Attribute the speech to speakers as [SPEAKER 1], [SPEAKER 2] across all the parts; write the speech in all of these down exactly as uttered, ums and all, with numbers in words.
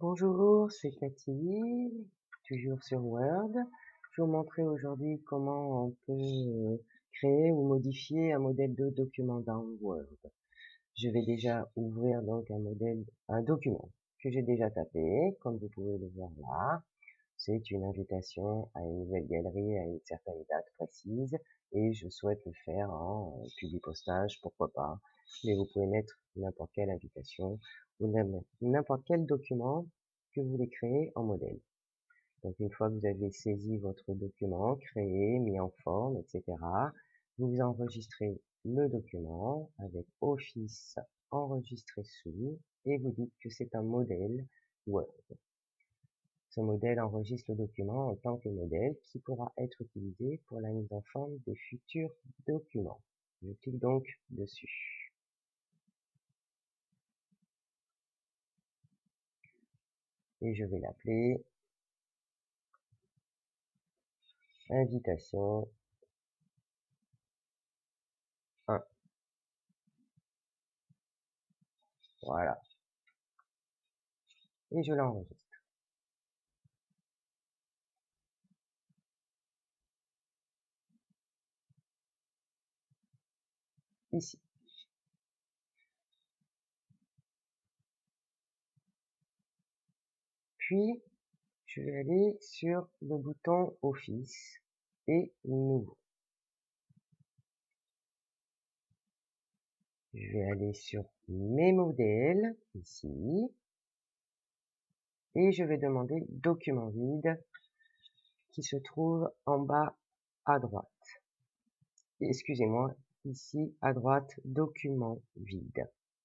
[SPEAKER 1] Bonjour, c'est Cathy, toujours sur Word. Je vais vous montrer aujourd'hui comment on peut euh, créer ou modifier un modèle de document dans Word. Je vais déjà ouvrir donc un modèle, un document que j'ai déjà tapé, comme vous pouvez le voir là. C'est une invitation à une nouvelle galerie à une certaine date précise et je souhaite le faire en publipostage, pourquoi pas. Mais vous pouvez mettre n'importe quelle invitation ou n'importe quel document que vous voulez créer en modèle. Donc une fois que vous avez saisi votre document, créé, mis en forme, et cetera, vous enregistrez le document avec Office enregistré sous et vous dites que c'est un modèle Word. Ce modèle enregistre le document en tant que modèle qui pourra être utilisé pour la mise en forme des futurs documents. Je clique donc dessus. Et je vais l'appeler invitation un. Voilà. Et je l'enregistre. Ici. Puis, je vais aller sur le bouton Office et Nouveau. Je vais aller sur Mes modèles, ici, et je vais demander Document vide, qui se trouve en bas à droite. Excusez-moi, ici à droite, Document vide.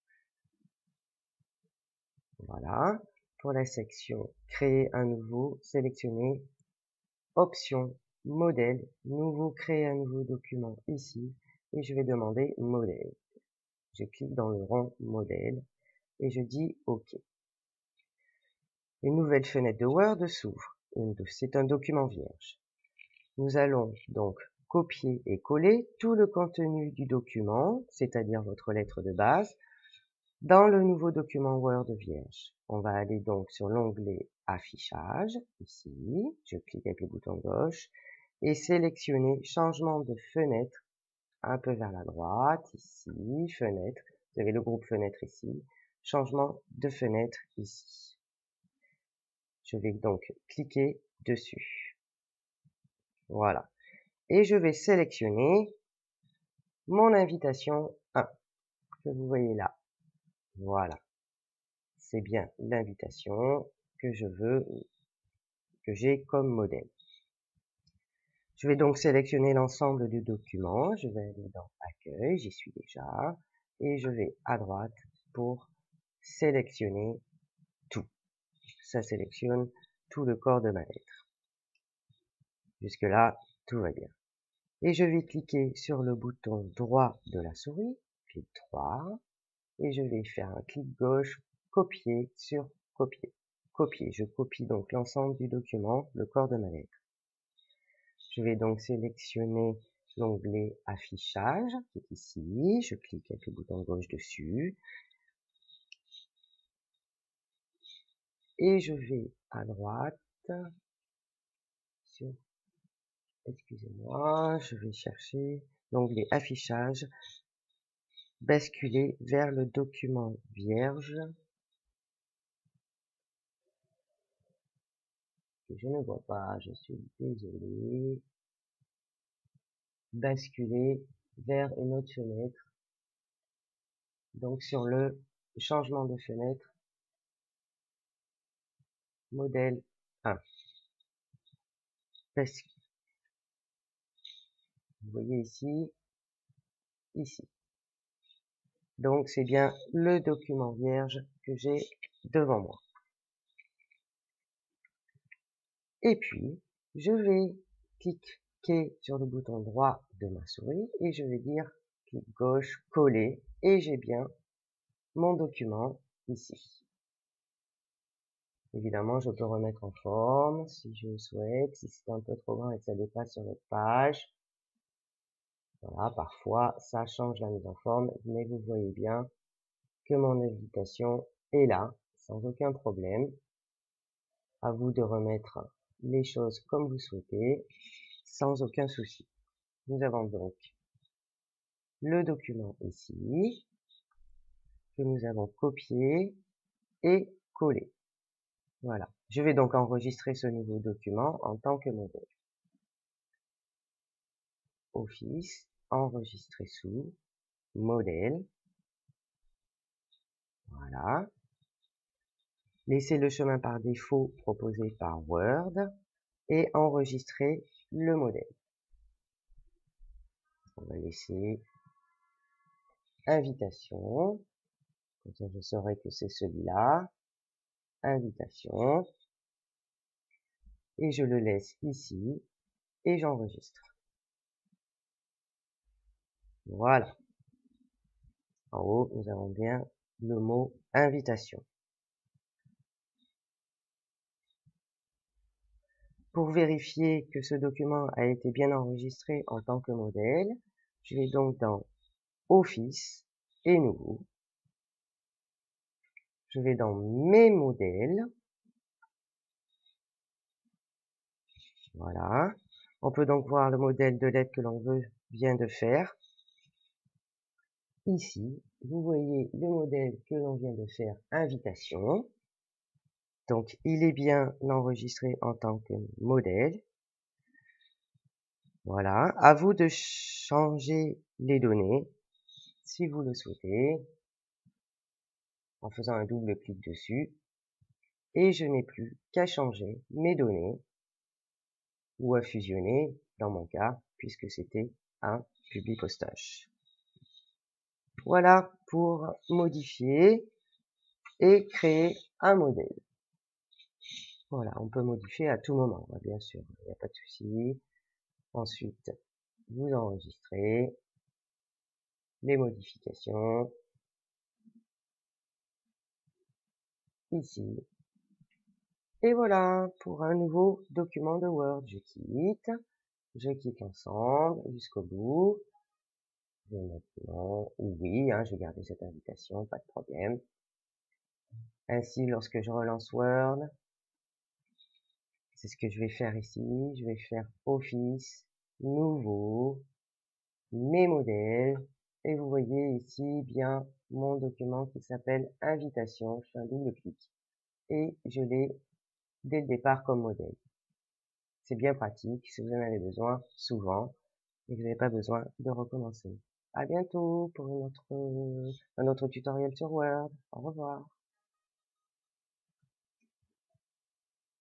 [SPEAKER 1] Voilà. Pour la section Créer un nouveau, sélectionnez Option, Modèle, Nouveau, Créer un nouveau document ici, et je vais demander Modèle. Je clique dans le rond Modèle et je dis OK. Une nouvelle fenêtre de Word s'ouvre. C'est un document vierge. Nous allons donc copier et coller tout le contenu du document, c'est-à-dire votre lettre de base, dans le nouveau document Word vierge. On va aller donc sur l'onglet Affichage, ici, je clique avec le bouton gauche, et sélectionner Changement de fenêtre, un peu vers la droite, ici, Fenêtre, vous avez le groupe Fenêtre ici, Changement de fenêtre ici. Je vais donc cliquer dessus. Voilà. Et je vais sélectionner mon invitation un, que vous voyez là. Voilà. C'est bien l'invitation que je veux, que j'ai comme modèle. Je vais donc sélectionner l'ensemble du document. Je vais aller dans Accueil, j'y suis déjà. Et je vais à droite pour sélectionner tout. Ça sélectionne tout le corps de ma lettre. Jusque-là, tout va bien. Et je vais cliquer sur le bouton droit de la souris, clic droit, et je vais faire un clic gauche, copier sur copier. Copier, je copie donc l'ensemble du document, le corps de ma lettre. Je vais donc sélectionner l'onglet Affichage, qui est ici, je clique avec le bouton gauche dessus, et je vais à droite, sur, excusez-moi, je vais chercher l'onglet Affichage, basculer vers le document vierge, que je ne vois pas, je suis désolé, basculer vers une autre fenêtre, donc sur le changement de fenêtre, modèle un. Bascule. Vous voyez ici, ici. Donc c'est bien le document vierge que j'ai devant moi. Et puis, je vais cliquer sur le bouton droit de ma souris et je vais dire clic gauche, coller, et j'ai bien mon document ici. Évidemment, je peux remettre en forme si je le souhaite, si c'est un peu trop grand et que ça dépasse sur notre page. Voilà, parfois ça change la mise en forme, mais vous voyez bien que mon invitation est là, sans aucun problème. À vous de remettre les choses comme vous souhaitez, sans aucun souci. Nous avons donc le document ici, que nous avons copié et collé. Voilà. Je vais donc enregistrer ce nouveau document en tant que modèle. Office, enregistrer sous, modèle. Voilà. Laissez le chemin par défaut proposé par Word et enregistrer le modèle. On va laisser invitation. Comme ça, je saurai que c'est celui-là. Invitation. Et je le laisse ici et j'enregistre. Voilà. En haut, nous avons bien le mot invitation. Pour vérifier que ce document a été bien enregistré en tant que modèle, je vais donc dans Office et Nouveau. Je vais dans Mes modèles. Voilà. On peut donc voir le modèle de lettre que l'on veut vient de faire. Ici, vous voyez le modèle que l'on vient de faire, invitation. Donc, il est bien enregistré en tant que modèle. Voilà. À vous de changer les données, si vous le souhaitez, en faisant un double clic dessus. Et je n'ai plus qu'à changer mes données, ou à fusionner, dans mon cas, puisque c'était un Publipostage. Voilà pour modifier et créer un modèle. Voilà, on peut modifier à tout moment, bien sûr, il n'y a pas de souci. Ensuite, vous enregistrez les modifications ici. Et voilà pour un nouveau document de Word. Je quitte, je clique ensemble jusqu'au bout. Je vais maintenant, oui, hein, je vais garder cette invitation, pas de problème. Ainsi, lorsque je relance Word, c'est ce que je vais faire ici. Je vais faire Office, Nouveau, Mes modèles. Et vous voyez ici bien mon document qui s'appelle Invitation. Je fais un double clic. Et je l'ai dès le départ comme modèle. C'est bien pratique si vous en avez besoin souvent et que vous n'avez pas besoin de recommencer. À bientôt pour une autre, un autre tutoriel sur Word. Au revoir.